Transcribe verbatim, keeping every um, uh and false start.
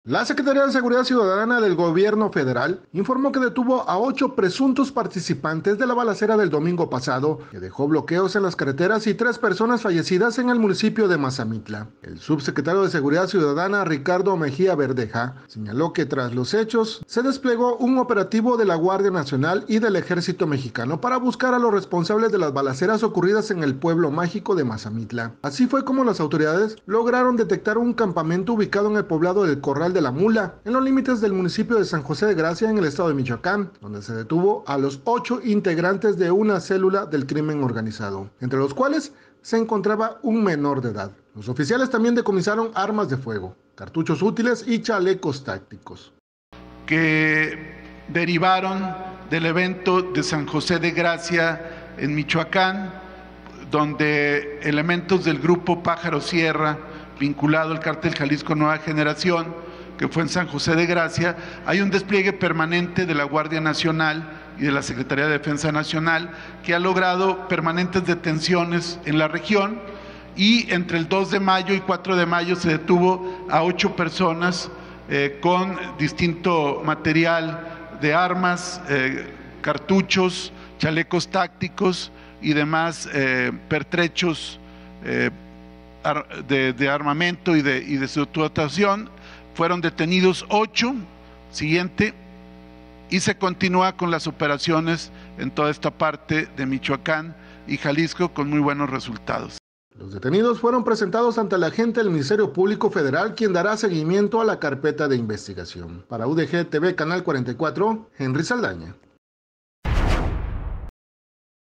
La Secretaría de Seguridad Ciudadana del Gobierno Federal informó que detuvo a ocho presuntos participantes de la balacera del domingo pasado, que dejó bloqueos en las carreteras y tres personas fallecidas en el municipio de Mazamitla. El subsecretario de Seguridad Ciudadana, Ricardo Mejía Verdeja, señaló que tras los hechos se desplegó un operativo de la Guardia Nacional y del Ejército Mexicano para buscar a los responsables de las balaceras ocurridas en el pueblo mágico de Mazamitla. Así fue como las autoridades lograron detectar un campamento ubicado en el poblado del Corral de la Mula, en los límites del municipio de San José de Gracia, en el estado de Michoacán, donde se detuvo a los ocho integrantes de una célula del crimen organizado, entre los cuales se encontraba un menor de edad. Los oficiales también decomisaron armas de fuego, cartuchos útiles y chalecos tácticos. Que derivaron del evento de San José de Gracia en Michoacán, donde elementos del grupo Pájaro Sierra, vinculado al cártel Jalisco Nueva Generación, que fue en San José de Gracia, hay un despliegue permanente de la Guardia Nacional y de la Secretaría de Defensa Nacional, que ha logrado permanentes detenciones en la región, y entre el dos de mayo y cuatro de mayo se detuvo a ocho personas eh, con distinto material de armas, eh, cartuchos, chalecos tácticos y demás eh, pertrechos eh, de, de armamento y de, y de su dotación. Fueron detenidos ocho, siguiente, y se continúa con las operaciones en toda esta parte de Michoacán y Jalisco con muy buenos resultados. Los detenidos fueron presentados ante el agente del Ministerio Público Federal, quien dará seguimiento a la carpeta de investigación. Para U D G T V Canal cuarenta y cuatro, Henry Saldaña.